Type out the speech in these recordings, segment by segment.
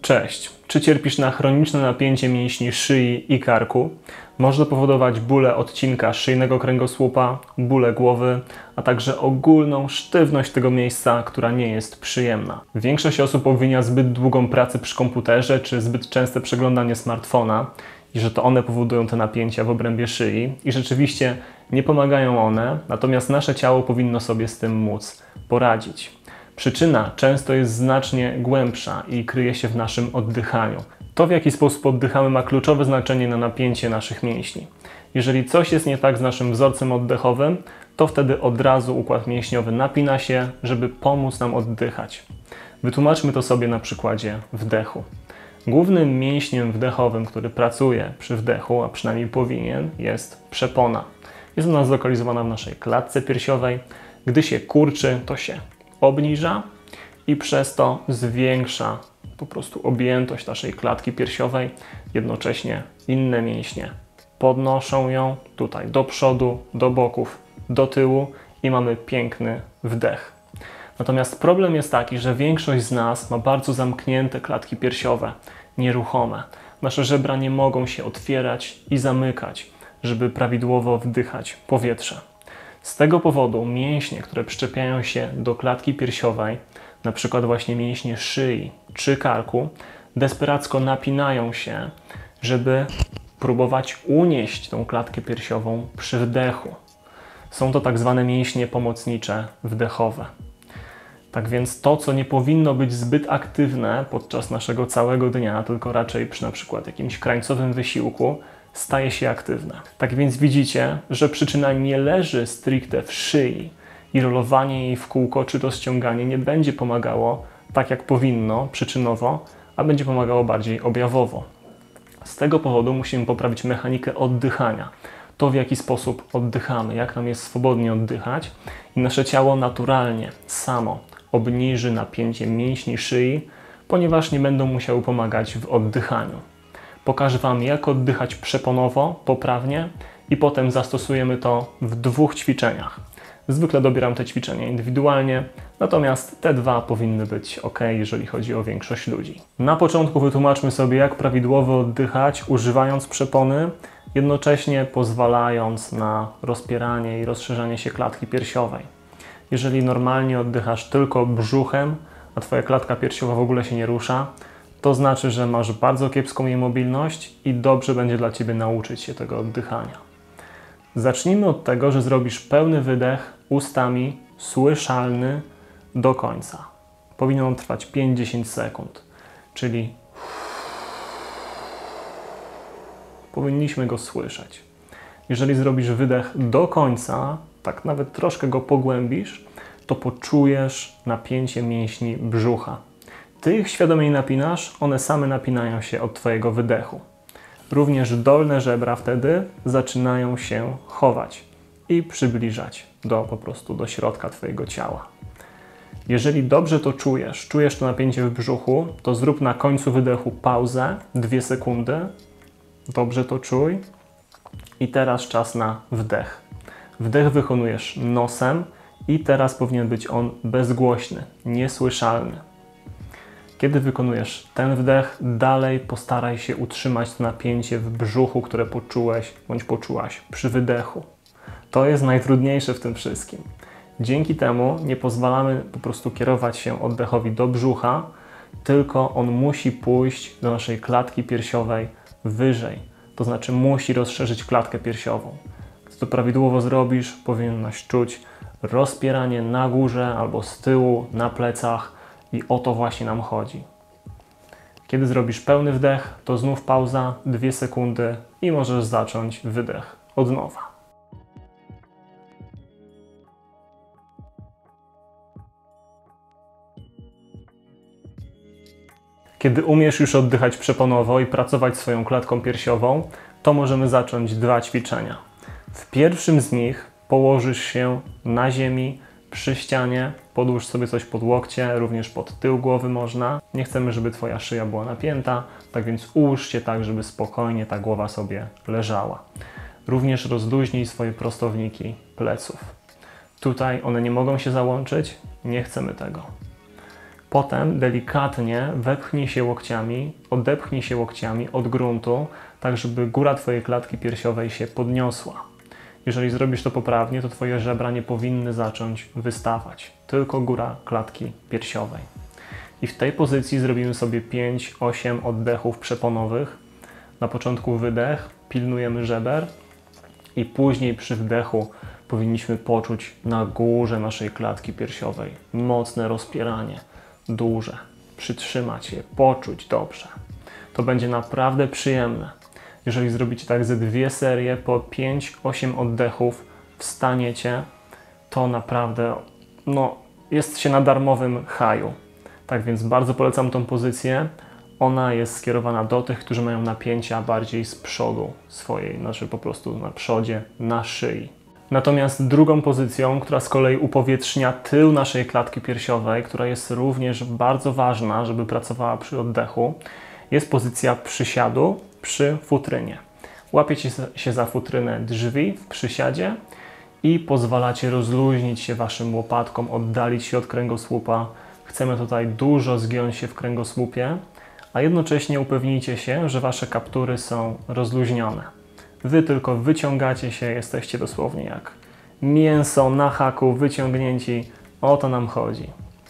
Cześć. Czy cierpisz na chroniczne napięcie mięśni szyi i karku? Może powodować bóle odcinka szyjnego kręgosłupa, bóle głowy, a także ogólną sztywność tego miejsca, która nie jest przyjemna. Większość osób obwinia zbyt długą pracę przy komputerze czy zbyt częste przeglądanie smartfona i że to one powodują te napięcia w obrębie szyi i rzeczywiście nie pomagają one, natomiast nasze ciało powinno sobie z tym móc poradzić. Przyczyna często jest znacznie głębsza i kryje się w naszym oddychaniu. To, w jaki sposób oddychamy, ma kluczowe znaczenie na napięcie naszych mięśni. Jeżeli coś jest nie tak z naszym wzorcem oddechowym, to wtedy od razu układ mięśniowy napina się, żeby pomóc nam oddychać. Wytłumaczmy to sobie na przykładzie wdechu. Głównym mięśniem wdechowym, który pracuje przy wdechu, a przynajmniej powinien, jest przepona. Jest ona zlokalizowana w naszej klatce piersiowej. Gdy się kurczy, to się obniża i przez to zwiększa po prostu objętość naszej klatki piersiowej. Jednocześnie inne mięśnie podnoszą ją tutaj do przodu, do boków, do tyłu i mamy piękny wdech. Natomiast problem jest taki, że większość z nas ma bardzo zamknięte klatki piersiowe, nieruchome. Nasze żebra nie mogą się otwierać i zamykać, żeby prawidłowo wdychać powietrze. Z tego powodu mięśnie, które przyczepiają się do klatki piersiowej, na przykład właśnie mięśnie szyi czy karku, desperacko napinają się, żeby próbować unieść tą klatkę piersiową przy wdechu. Są to tak zwane mięśnie pomocnicze wdechowe. Tak więc to, co nie powinno być zbyt aktywne podczas naszego całego dnia, tylko raczej przy na przykład jakimś krańcowym wysiłku, staje się aktywne. Tak więc widzicie, że przyczyna nie leży stricte w szyi i rolowanie jej w kółko czy rozciąganie nie będzie pomagało tak jak powinno, przyczynowo, a będzie pomagało bardziej objawowo. Z tego powodu musimy poprawić mechanikę oddychania. To, w jaki sposób oddychamy, jak nam jest swobodnie oddychać i nasze ciało naturalnie, samo obniży napięcie mięśni szyi, ponieważ nie będą musiały pomagać w oddychaniu. Pokażę Wam, jak oddychać przeponowo, poprawnie i potem zastosujemy to w 2 ćwiczeniach. Zwykle dobieram te ćwiczenia indywidualnie, natomiast te 2 powinny być ok, jeżeli chodzi o większość ludzi. Na początku wytłumaczmy sobie, jak prawidłowo oddychać, używając przepony, jednocześnie pozwalając na rozpieranie i rozszerzanie się klatki piersiowej. Jeżeli normalnie oddychasz tylko brzuchem, a Twoja klatka piersiowa w ogóle się nie rusza, to znaczy, że masz bardzo kiepską jej mobilność i dobrze będzie dla Ciebie nauczyć się tego oddychania. Zacznijmy od tego, że zrobisz pełny wydech ustami, słyszalny do końca. Powinien on trwać 5-10 sekund, czyli powinniśmy go słyszeć. Jeżeli zrobisz wydech do końca, tak nawet troszkę go pogłębisz, to poczujesz napięcie mięśni brzucha. Ty ich świadomie napinasz, one same napinają się od Twojego wydechu. Również dolne żebra wtedy zaczynają się chować i przybliżać po prostu do środka Twojego ciała. Jeżeli dobrze to czujesz to napięcie w brzuchu, to zrób na końcu wydechu pauzę, 2 sekundy. Dobrze to czuj. I teraz czas na wdech. Wdech wykonujesz nosem i teraz powinien być on bezgłośny, niesłyszalny. Kiedy wykonujesz ten wdech, dalej postaraj się utrzymać to napięcie w brzuchu, które poczułeś bądź poczułaś przy wydechu. To jest najtrudniejsze w tym wszystkim. Dzięki temu nie pozwalamy po prostu kierować się oddechowi do brzucha, tylko on musi pójść do naszej klatki piersiowej wyżej. To znaczy musi rozszerzyć klatkę piersiową. Gdy to prawidłowo zrobisz, powinnaś czuć rozpieranie na górze albo z tyłu, na plecach i o to właśnie nam chodzi. Kiedy zrobisz pełny wdech, to znów pauza, 2 sekundy i możesz zacząć wydech od nowa. Kiedy umiesz już oddychać przeponowo i pracować swoją klatką piersiową, to możemy zacząć 2 ćwiczenia. W pierwszym z nich położysz się na ziemi, przy ścianie, podłóż sobie coś pod łokcie, również pod tył głowy można. Nie chcemy, żeby Twoja szyja była napięta, tak więc ułóż się tak, żeby spokojnie ta głowa sobie leżała. Również rozluźnij swoje prostowniki pleców. Tutaj one nie mogą się załączyć, nie chcemy tego. Potem delikatnie wepchnij się łokciami, odepchnij się łokciami od gruntu, tak żeby góra Twojej klatki piersiowej się podniosła. Jeżeli zrobisz to poprawnie, to Twoje żebra nie powinny zacząć wystawać, tylko góra klatki piersiowej. I w tej pozycji zrobimy sobie 5-8 oddechów przeponowych. Na początku wydech, pilnujemy żeber i później przy wdechu powinniśmy poczuć na górze naszej klatki piersiowej mocne rozpieranie, duże. Przytrzymać je, poczuć dobrze. To będzie naprawdę przyjemne. Jeżeli zrobicie tak ze 2 serie po 5-8 oddechów, wstaniecie, to naprawdę jest się na darmowym haju. Tak więc bardzo polecam tą pozycję. Ona jest skierowana do tych, którzy mają napięcia bardziej z przodu swojej, znaczy po prostu na przodzie, na szyi. Natomiast drugą pozycją, która z kolei upowietrznia tył naszej klatki piersiowej, która jest również bardzo ważna, żeby pracowała przy oddechu, jest pozycja przysiadu przy futrynie. Łapiecie się za futrynę drzwi w przysiadzie i pozwalacie rozluźnić się waszym łopatkom, oddalić się od kręgosłupa. Chcemy tutaj dużo zgiąć się w kręgosłupie, a jednocześnie upewnijcie się, że wasze kaptury są rozluźnione. Wy tylko wyciągacie się, jesteście dosłownie jak mięso na haku, wyciągnięci. O to nam chodzi.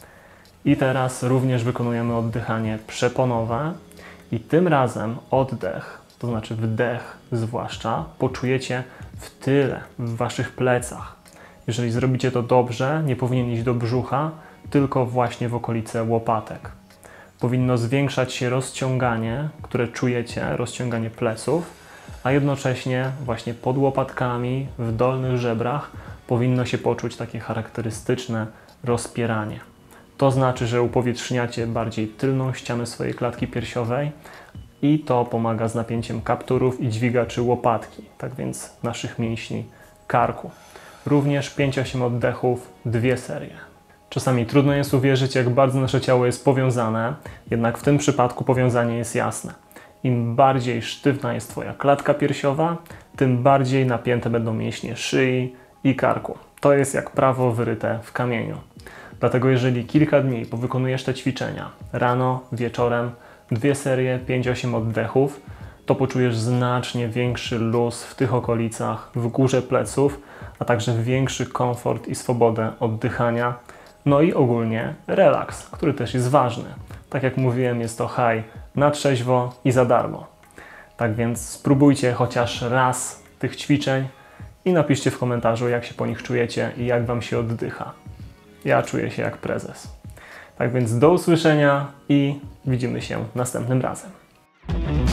I teraz również wykonujemy oddychanie przeponowe i tym razem oddech, to znaczy wdech zwłaszcza, poczujecie w tyle, w waszych plecach. Jeżeli zrobicie to dobrze, nie powinien iść do brzucha, tylko właśnie w okolice łopatek. Powinno zwiększać się rozciąganie, które czujecie, rozciąganie pleców, a jednocześnie właśnie pod łopatkami, w dolnych żebrach powinno się poczuć takie charakterystyczne rozpieranie. To znaczy, że upowietrzniacie bardziej tylną ścianę swojej klatki piersiowej i to pomaga z napięciem kapturów i dźwigaczy łopatki, tak więc naszych mięśni karku. Również 5-8 oddechów, 2 serie. Czasami trudno jest uwierzyć, jak bardzo nasze ciało jest powiązane, jednak w tym przypadku powiązanie jest jasne. Im bardziej sztywna jest Twoja klatka piersiowa, tym bardziej napięte będą mięśnie szyi i karku. To jest jak prawo wyryte w kamieniu. Dlatego jeżeli kilka dni powykonujesz te ćwiczenia, rano, wieczorem, 2 serie, 5-8 oddechów, to poczujesz znacznie większy luz w tych okolicach, w górze pleców, a także większy komfort i swobodę oddychania. No i ogólnie relaks, który też jest ważny. Tak jak mówiłem, jest to high na trzeźwo i za darmo. Tak więc spróbujcie chociaż raz tych ćwiczeń i napiszcie w komentarzu, jak się po nich czujecie i jak Wam się oddycha. Ja czuję się jak prezes. Tak więc do usłyszenia i widzimy się następnym razem.